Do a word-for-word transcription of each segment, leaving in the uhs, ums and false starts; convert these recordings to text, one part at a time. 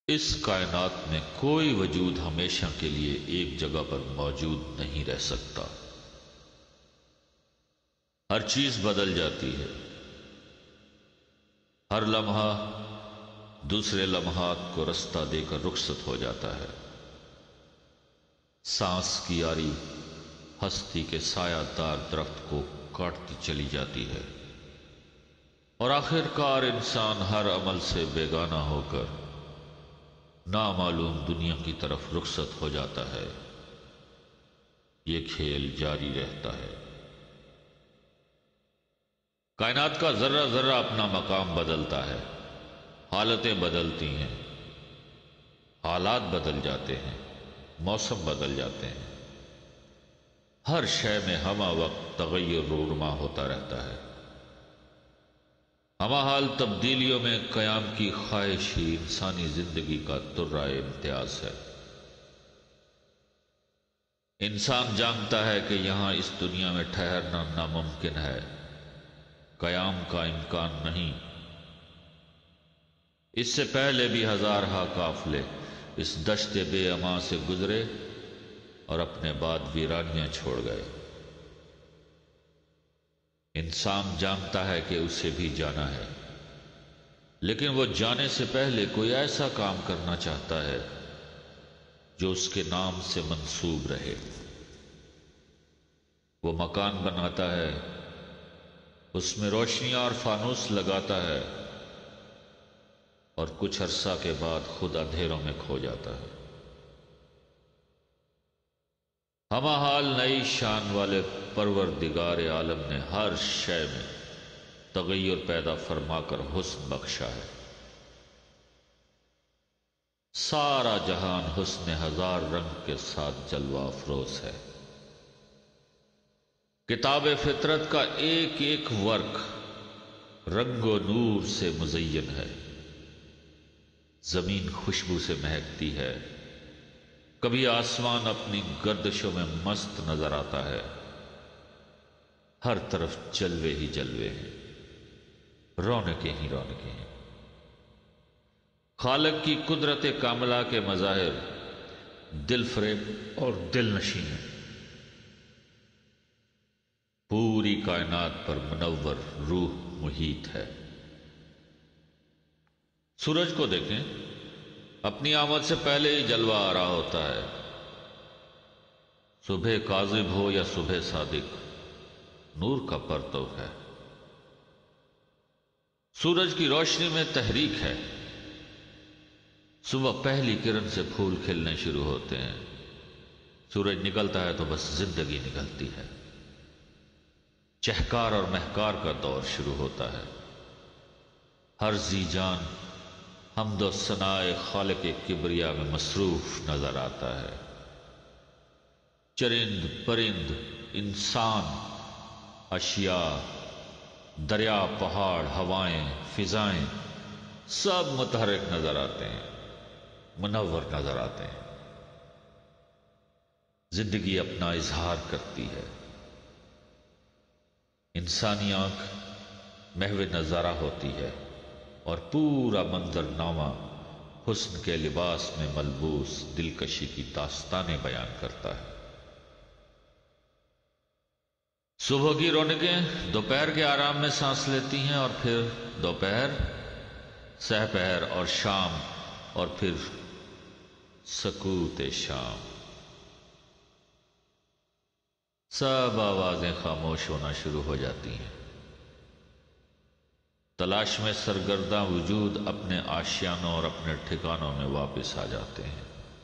اس کائنات میں کوئی وجود ہمیشہ کے لیے ایک جگہ پر موجود نہیں رہ سکتا، ہر چیز بدل جاتی ہے، ہر لمحہ دوسرے لمحات کو رستہ دے کر رخصت ہو جاتا ہے۔ سانس کی آری ہستی کے سایہ دار درخت کو کاٹتی چلی جاتی ہے، اور آخر کار انسان ہر عمل سے بیگانہ ہو کر نامعلوم دنیا کی طرف رخصت ہو جاتا ہے۔ یہ کھیل جاری رہتا ہے۔ کائنات کا ذرہ ذرہ اپنا مقام بدلتا ہے، حالتیں بدلتی ہیں، حالات بدل جاتے ہیں، موسم بدل جاتے ہیں، ہر شے میں ہمہ وقت تغیر رونما ہوتا رہتا ہے۔ ہمہ حال تبدیلیوں میں قیام کی خواہش ہی انسانی زندگی کا ترائے امتیاز ہے۔ انسان جانتا ہے کہ یہاں اس دنیا میں ٹھہرنا ناممکن ہے، قیام کا امکان نہیں۔ اس سے پہلے بھی ہزارہا قافلے اس دشت بے امان سے گزرے اور اپنے بعد ویرانیاں چھوڑ گئے۔ انسان جانتا ہے کہ اسے بھی جانا ہے، لیکن وہ جانے سے پہلے کوئی ایسا کام کرنا چاہتا ہے جو اس کے نام سے منسوب رہے۔ وہ مکان بناتا ہے، اس میں روشنیاں اور فانوس لگاتا ہے، اور کچھ عرصہ کے بعد خود اندھیروں میں کھو جاتا ہے۔ ہمہ حال نئی شان والے پروردگار عالم نے ہر شے میں تغیر پیدا فرما کر حسن بخشا ہے۔ سارا جہان حسن ہزار رنگ کے ساتھ جلوہ افروز ہے۔ کتاب فطرت کا ایک ایک ورق رنگ و نور سے مزین ہے۔ زمین خوشبو سے مہکتی ہے، کبھی آسمان اپنی گردشوں میں مست نظر آتا ہے، ہر طرف جلوے ہی جلوے ہیں، رونقیں ہی رونقیں ہیں۔ خالق کی قدرت کاملہ کے مظاہر دل فریب اور دل نشیں ہیں۔ پوری کائنات پر منور روح محیط ہے۔ سورج کو دیکھیں، اپنی آمد سے پہلے ہی جلوہ آ رہا ہوتا ہے۔ صبح کاذب ہو یا صبح صادق، نور کا پرتو ہے۔ سورج کی روشنی میں تحریک ہے۔ صبح پہلی کرن سے پھول کھلنے شروع ہوتے ہیں، سورج نکلتا ہے تو بس زندگی نکلتی ہے۔ چہکار اور مہکار کا دور شروع ہوتا ہے۔ ہر ذی جان حمد و ثناء خالق کبریا میں مصروف نظر آتا ہے۔ چرند پرند، انسان، اشیاء، دریا، پہاڑ، ہوائیں، فضائیں، سب متحرک نظر آتے ہیں، منور نظر آتے ہیں۔ زندگی اپنا اظہار کرتی ہے۔ انسانی آنکھ محو نظارہ ہوتی ہے، اور پورا منظر نامہ حسن کے لباس میں ملبوس دلکشی کی داستانیں بیان کرتا ہے۔ صبح کی رونقیں دوپہر کے آرام میں سانس لیتی ہیں، اور پھر دوپہر، سہ پہر اور شام، اور پھر سکوت شام۔ سب آوازیں خاموش ہونا شروع ہو جاتی ہیں۔ تلاش میں سرگرداں وجود اپنے آشیانوں اور اپنے ٹھکانوں میں واپس آ جاتے ہیں،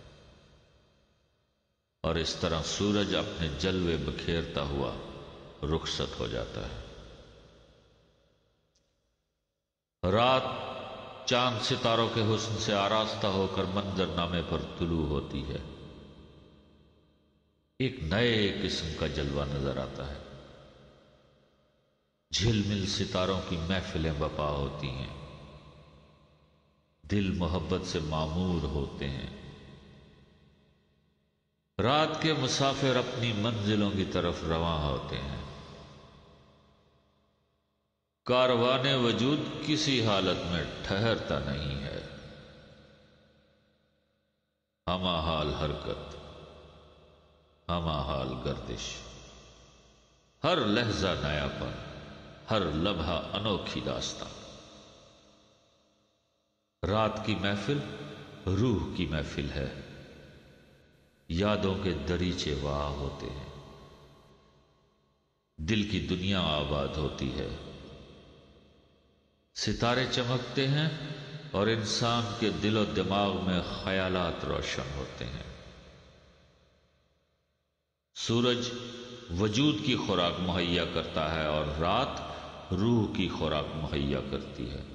اور اس طرح سورج اپنے جلوے بکھیرتا ہوا رخصت ہو جاتا ہے۔ رات چاند ستاروں کے حسن سے آراستہ ہو کر منظرنامے پر طلوع ہوتی ہے۔ ایک نئے قسم کا جلوہ نظر آتا ہے۔ جھل مل ستاروں کی محفلیں برپا ہوتی ہیں، دل محبت سے معمور ہوتے ہیں۔ رات کے مسافر اپنی منزلوں کی طرف رواں ہوتے ہیں۔ کاروان وجود کسی حالت میں ٹھہرتا نہیں ہے۔ ہمہ حال حرکت، ہمہ حال گردش، ہر لحظہ نیا پن، ہر لمحہ انوکھی داستان۔ رات کی محفل روح کی محفل ہے، یادوں کے دریچے وہاں ہوتے ہیں، دل کی دنیا آباد ہوتی ہے، ستارے چمکتے ہیں اور انسان کے دل و دماغ میں خیالات روشن ہوتے ہیں۔ سورج وجود کی خوراک مہیا کرتا ہے اور رات روح کی خوراک مہیا کرتی ہے۔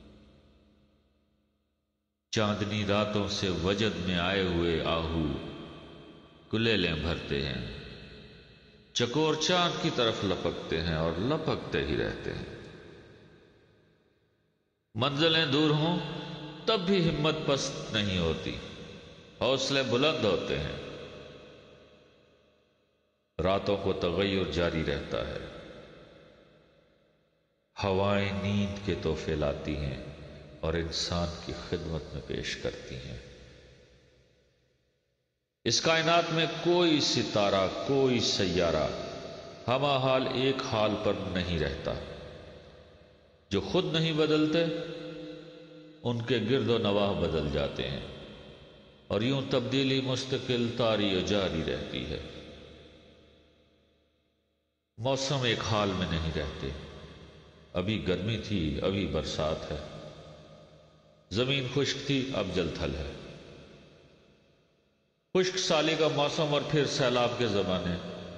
چاندنی راتوں سے وجد میں آئے ہوئے آہو کلیلیں بھرتے ہیں، چکور چاند کی طرف لپکتے ہیں اور لپکتے ہی رہتے ہیں۔ منزلیں دور ہوں تب بھی ہمت پست نہیں ہوتی، حوصلے بلند ہوتے ہیں۔ راتوں کو تغیر جاری رہتا ہے، ہوائیں نیند کے تحفے لاتی ہیں اور انسان کی خدمت میں پیش کرتی ہیں۔ اس کائنات میں کوئی ستارہ، کوئی سیارہ ہمہ حال ایک حال پر نہیں رہتا۔ جو خود نہیں بدلتے ان کے گرد و نواح بدل جاتے ہیں، اور یوں تبدیلی مستقل طاری و جاری رہتی ہے۔ موسم ایک حال میں نہیں رہتے، ابھی گرمی تھی ابھی برسات ہے، زمین خشک تھی اب جل تھل ہے، خشک سالی کا موسم اور پھر سیلاب کے زمانے۔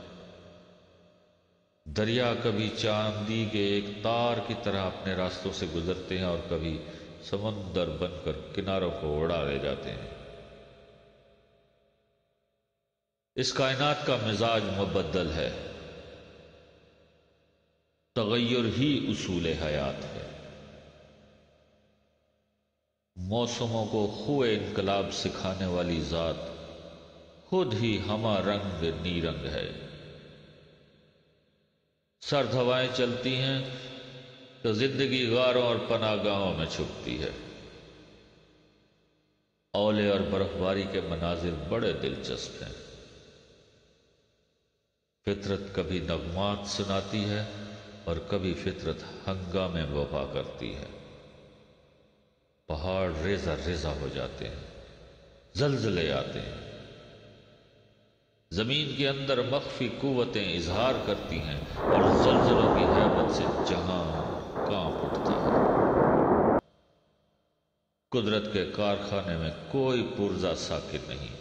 دریا کبھی چاندی کے ایک تار کی طرح اپنے راستوں سے گزرتے ہیں اور کبھی سمندر بن کر کناروں کو اڑا لے جاتے ہیں۔ اس کائنات کا مزاج مبدل ہے، تغیر ہی اصول حیات ہے۔ موسموں کو خوئے انقلاب سکھانے والی ذات خود ہی ہمہ رنگ نیرنگ ہے۔ سرد ہوائیں چلتی ہیں تو زندگی غاروں اور پناہ گاہوں میں چھپتی ہے۔ اولے اور برف باری کے مناظر بڑے دلچسپ ہیں۔ فطرت کبھی نغمات سناتی ہے اور کبھی فطرت ہنگامے وفا کرتی ہے۔ پہاڑ ریزہ ریزہ ہو جاتے ہیں، زلزلے آتے ہیں، زمین کے اندر مخفی قوتیں اظہار کرتی ہیں اور زلزلوں کی ہیبت سے جہاں کانپ اٹھتا ہے۔ قدرت کے کارخانے میں کوئی پرزہ ساکن نہیں،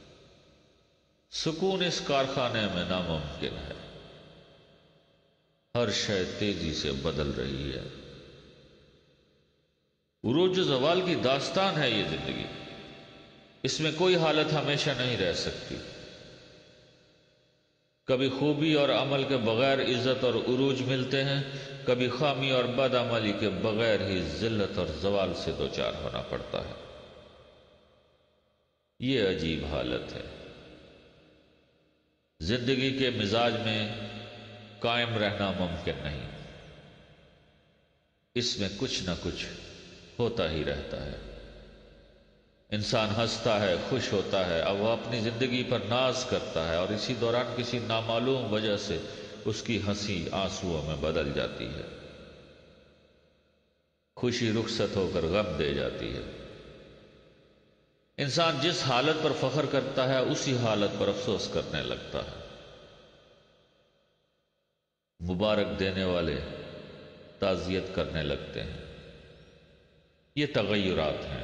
سکون اس کارخانے میں ناممکن ہے۔ ہر شے تیزی سے بدل رہی ہے۔ عروج و زوال کی داستان ہے یہ زندگی، اس میں کوئی حالت ہمیشہ نہیں رہ سکتی۔ کبھی خوبی اور عمل کے بغیر عزت اور عروج ملتے ہیں، کبھی خامی اور بد عملی کے بغیر ہی ذلت اور زوال سے دوچار ہونا پڑتا ہے۔ یہ عجیب حالت ہے۔ زندگی کے مزاج میں قائم رہنا ممکن نہیں، اس میں کچھ نہ کچھ ہوتا ہی رہتا ہے۔ انسان ہنستا ہے، خوش ہوتا ہے، اب وہ اپنی زندگی پر ناز کرتا ہے اور اسی دوران کسی نامعلوم وجہ سے اس کی ہنسی آنسوؤں میں بدل جاتی ہے۔ خوشی رخصت ہو کر غم دے جاتی ہے۔ انسان جس حالت پر فخر کرتا ہے اسی حالت پر افسوس کرنے لگتا ہے۔ مبارک دینے والے تعزیت کرنے لگتے ہیں۔ یہ تغیرات ہیں۔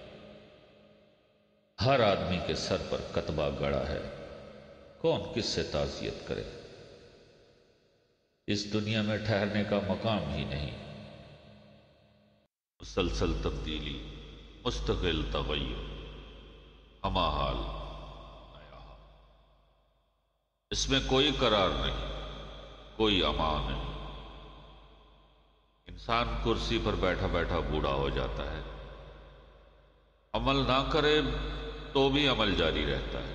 ہر آدمی کے سر پر کتبہ گڑا ہے، کون کس سے تعزیت کرے؟ اس دنیا میں ٹھہرنے کا مقام ہی نہیں۔ مسلسل تبدیلی، مستقل تغیر، ہمہ حال نیا حال، اس میں کوئی قرار نہیں، کوئی امان نہیں۔ انسان کرسی پر بیٹھا بیٹھا بوڑھا ہو جاتا ہے، عمل نہ کرے تو بھی عمل جاری رہتا ہے۔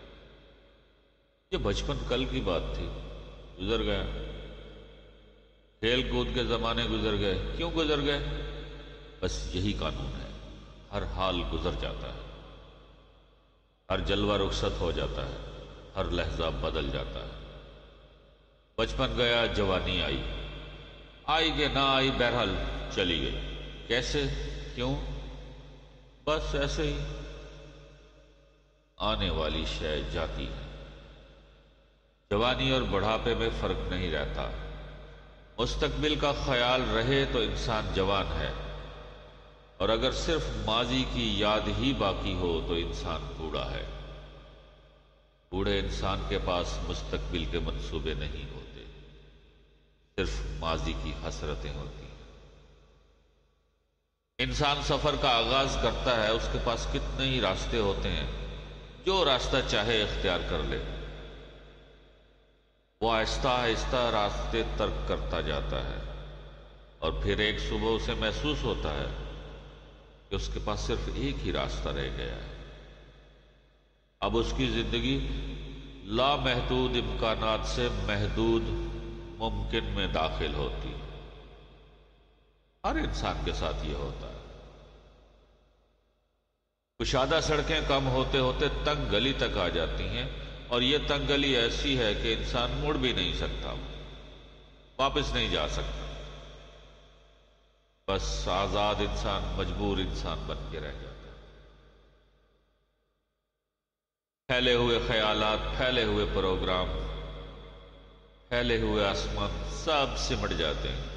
یہ بچپن کل کی بات تھی، گزر گیا۔ کھیل کود کے زمانے گزر گئے، کیوں گزر گئے؟ بس یہی قانون ہے، ہر حال گزر جاتا ہے۔ ہر جلوہ رخصت ہو جاتا ہے، ہر لحظہ بدل جاتا ہے۔ بچپن گیا، جوانی آئی، آئی کہ نہ آئی، بہرحال چلی گئی۔ کیسے؟ کیوں؟ بس ایسے ہی۔ آنے والی شے جاتی ہے۔ جوانی اور بڑھاپے میں فرق نہیں رہتا۔ مستقبل کا خیال رہے تو انسان جوان ہے، اور اگر صرف ماضی کی یاد ہی باقی ہو تو انسان بوڑھا ہے۔ بوڑھے انسان کے پاس مستقبل کے منصوبے نہیں ہوتے، صرف ماضی کی حسرتیں ہوتی ہیں۔ انسان سفر کا آغاز کرتا ہے، اس کے پاس کتنے ہی راستے ہوتے ہیں، جو راستہ چاہے اختیار کر لے۔ وہ آہستہ آہستہ راستے ترک کرتا جاتا ہے، اور پھر ایک صبح اسے محسوس ہوتا ہے کہ اس کے پاس صرف ایک ہی راستہ رہ گیا ہے۔ اب اس کی زندگی لامحدود امکانات سے محدود ممکن میں داخل ہوتی ہے۔ ہر انسان کے ساتھ یہ ہوتا ہے۔ کشادہ سڑکیں کم ہوتے ہوتے تنگ گلی تک آ جاتی ہیں، اور یہ تنگ گلی ایسی ہے کہ انسان مڑ بھی نہیں سکتا، واپس نہیں جا سکتا۔ بس آزاد انسان مجبور انسان بن کے رہ جاتا ہے۔ پھیلے ہوئے خیالات، پھیلے ہوئے پروگرام، پھیلے ہوئے آسمان سب سمٹ جاتے ہیں۔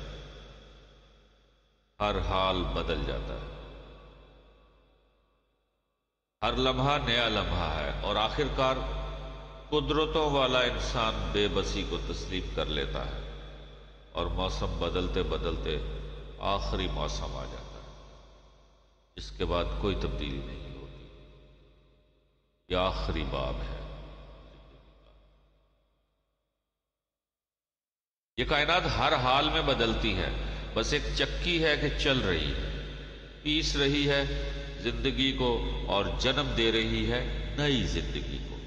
ہر حال بدل جاتا ہے۔ ہر لمحہ نیا لمحہ ہے، اور آخر کار قدرتوں والا انسان بے بسی کو تسلیم کر لیتا ہے، اور موسم بدلتے بدلتے آخری موسم آ جاتا ہے، اس کے بعد کوئی تبدیلی نہیں ہوتی۔ یہ آخری باب ہے زندگی کا۔ یہ کائنات ہر حال میں بدلتی ہے، بس ایک چکی ہے کہ چل رہی ہے، پیس رہی ہے زندگی کو، اور جنم دے رہی ہے نئی زندگی کو۔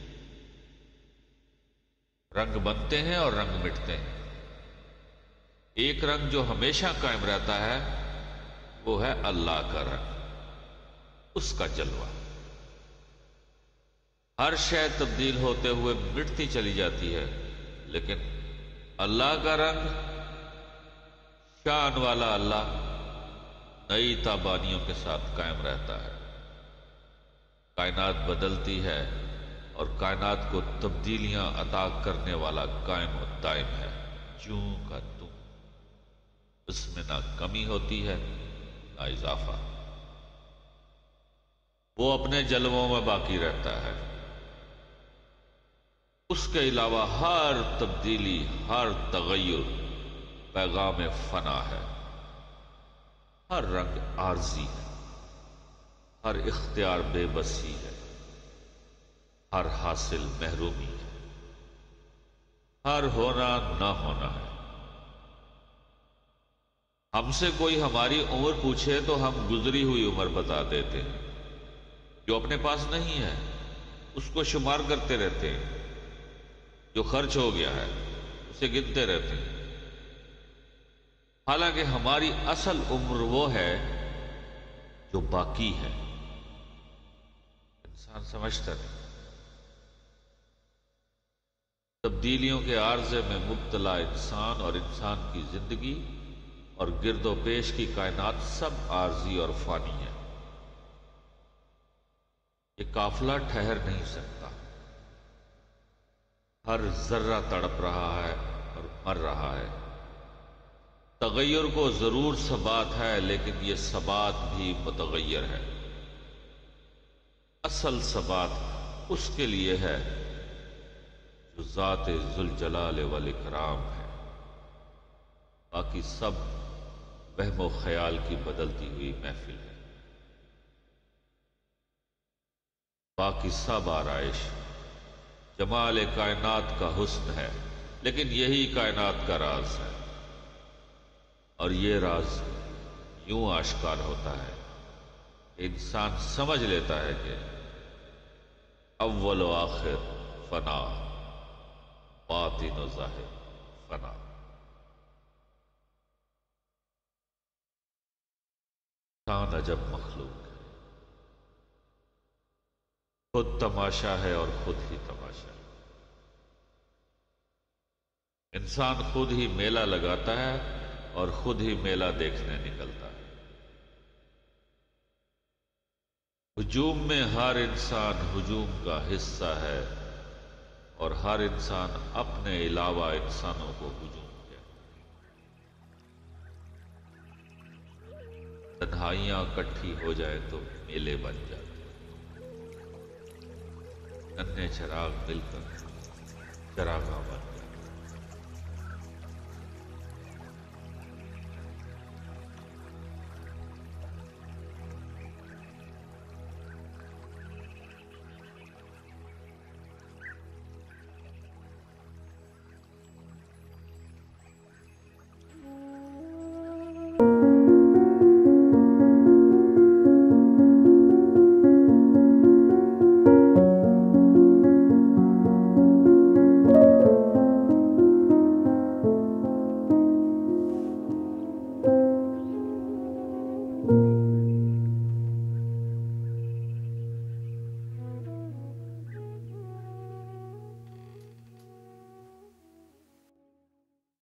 رنگ بنتے ہیں اور رنگ مٹتے ہیں۔ ایک رنگ جو ہمیشہ قائم رہتا ہے وہ ہے اللہ کا رنگ، اس کا جلوہ۔ ہر شے تبدیل ہوتے ہوئے مٹتی چلی جاتی ہے، لیکن اللہ کا رنگ، شان والا اللہ، نئی تابانیوں کے ساتھ قائم رہتا ہے۔ کائنات بدلتی ہے، اور کائنات کو تبدیلیاں عطا کرنے والا قائم و دائم ہے، جوں کا توں۔ اس میں نہ کمی ہوتی ہے نہ اضافہ۔ وہ اپنے جلووں میں باقی رہتا ہے۔ اس کے علاوہ ہر تبدیلی، ہر تغیر پیغام فنا ہے۔ ہر رنگ عارضی ہے، ہر اختیار بے بسی ہے، ہر حاصل محرومی ہے، ہر ہونا نہ ہونا ہے۔ ہم سے کوئی ہماری عمر پوچھے تو ہم گزری ہوئی عمر بتا دیتے ہیں، جو اپنے پاس نہیں ہے اس کو شمار کرتے رہتے ہیں، جو خرچ ہو گیا ہے اسے گنتے رہتے ہیں، حالانکہ ہماری اصل عمر وہ ہے جو باقی ہے۔ انسان سمجھتا نہیں۔ تبدیلیوں کے عارضے میں مبتلا انسان اور انسان کی زندگی اور گرد و پیش کی کائنات سب عارضی اور فانی ہے۔ یہ قافلہ ٹھہر نہیں سکتا۔ ہر ذرہ تڑپ رہا ہے اور مر رہا ہے۔ تغیر کو ضرور ثبات ہے، لیکن یہ ثبات بھی متغیر ہے۔ اصل ثبات اس کے لیے ہے جو ذات ذوالجلال والاکرام ہے۔ باقی سب وہم و خیال کی بدلتی ہوئی محفل ہے۔ باقی سب آرائش جمال کائنات کا حسن ہے، لیکن یہی کائنات کا راز ہے، اور یہ راز یوں آشکار ہوتا ہے کہ انسان سمجھ لیتا ہے کہ اول و آخر فنا، باطن و ظاہر فنا۔ شان عجب مخلوق ہے۔ خود تماشا ہے اور خود ہی تماشا ہے۔ انسان خود ہی میلہ لگاتا ہے اور خود ہی میلہ دیکھنے نکلتا ہے۔ ہجوم میں ہر انسان ہجوم کا حصہ ہے اور ہر انسان اپنے علاوہ انسانوں کو ہجوم کہتا ہے۔ تنہائیاں اکٹھی ہو جائیں تو میلے بن جاتے ہیں، ننھے چراغ مل کر چراغاں بن